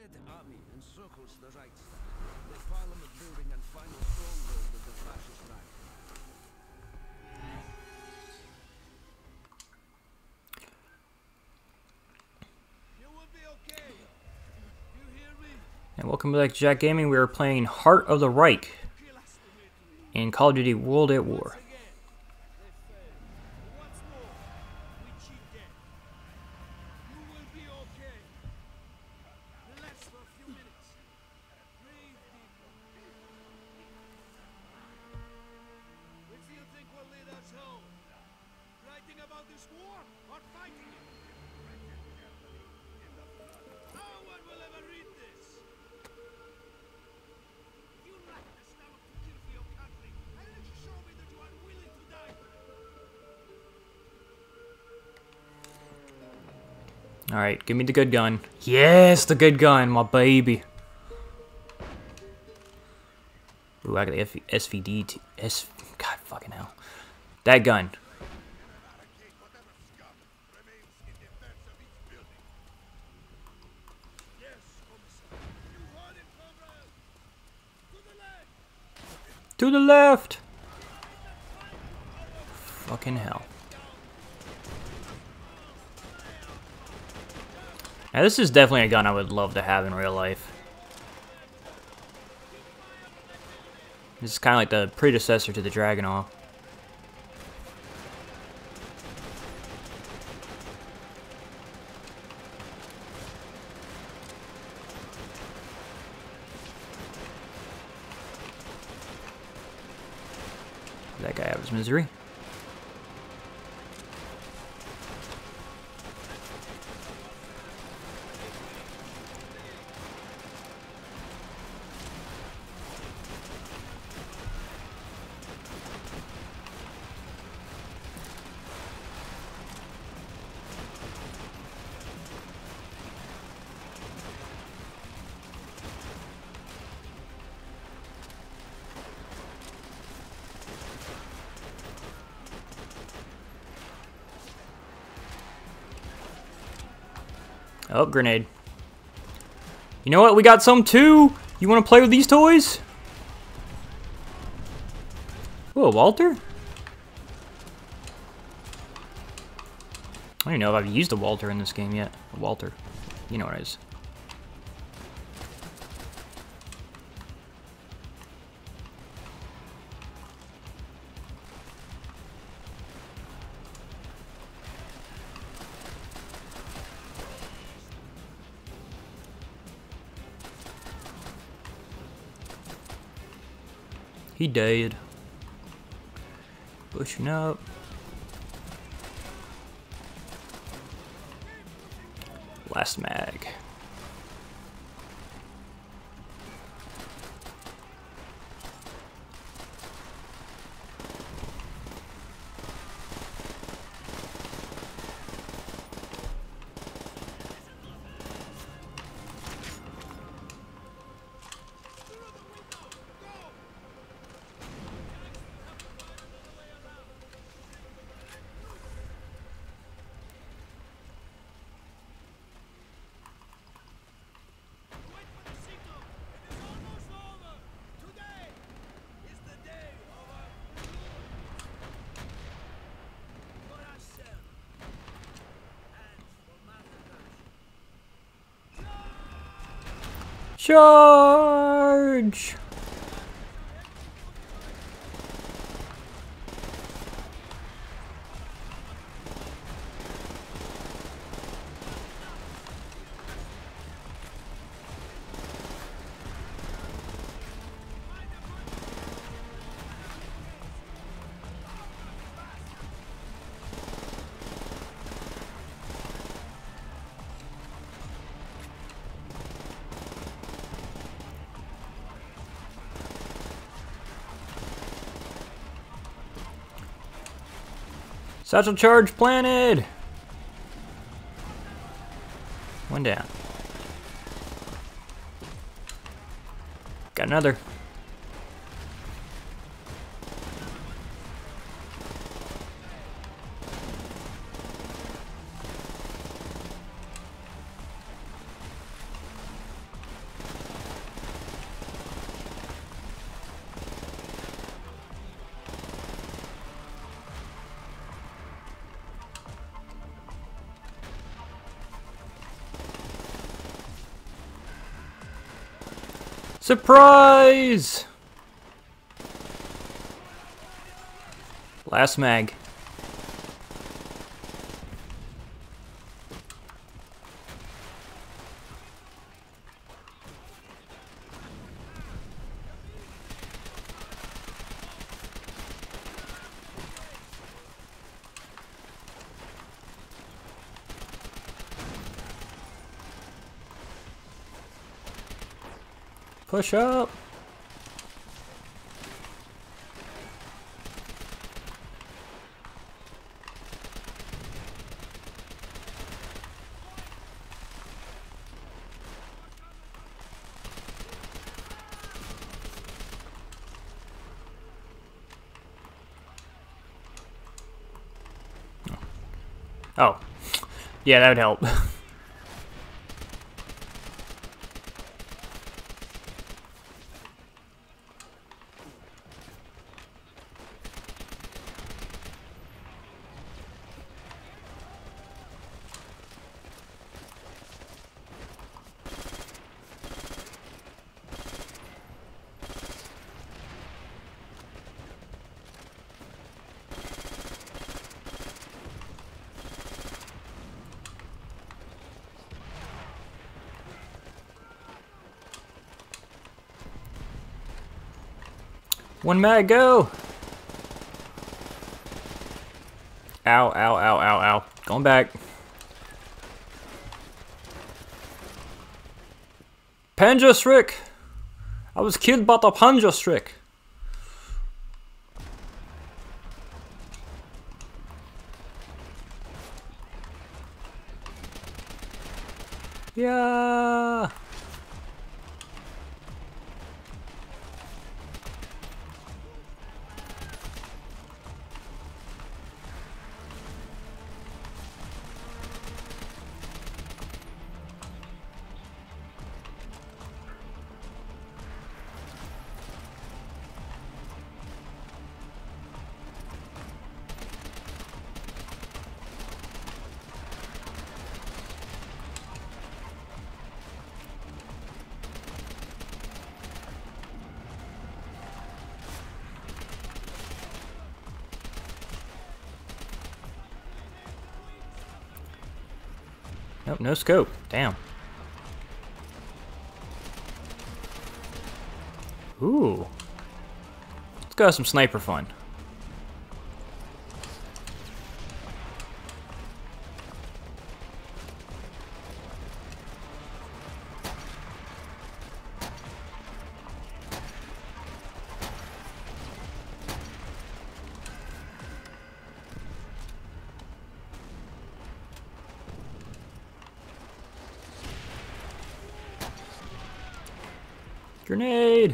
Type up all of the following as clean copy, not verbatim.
Red Army encircles the right, the parliament building and final stronghold of the fascist reich. You will be okay. You hear me? And welcome back to Jack Gaming. We are playing Heart of the Reich in Call of Duty World at War. Alright, give me the good gun. Yes, the good gun, my baby. Ooh, I got the SVD. God fucking hell. That gun. To the left! Fucking hell. Now this is definitely a gun I would love to have in real life. This is kind of like the predecessor to the Dragonol. That guy out of his misery. Oh, grenade. You know what? We got some too! You want to play with these toys? Ooh, a Walter? I don't even know if I've used a Walter in this game yet. A Walter. You know what it is. He died. Pushing up. Last mag. Charge! Satchel charge planted! One down. Got another. Surprise! Last mag. Push up. Oh. Yeah, that would help. One mag, go! Ow, ow, ow, ow, ow. Going back. Panjastrick! I was killed by the Panjastrick. Yeah! Nope, no scope. Damn. Ooh. Let's go have some sniper fun. Grenade!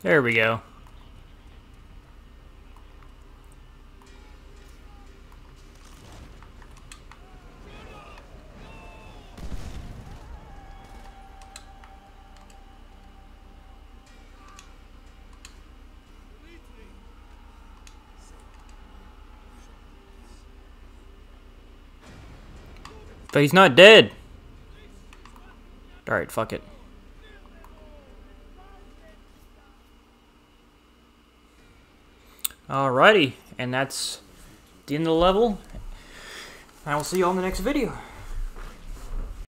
There we go. But he's not dead. Alright, fuck it. Alrighty, and that's the end of the level. I will see you on the next video.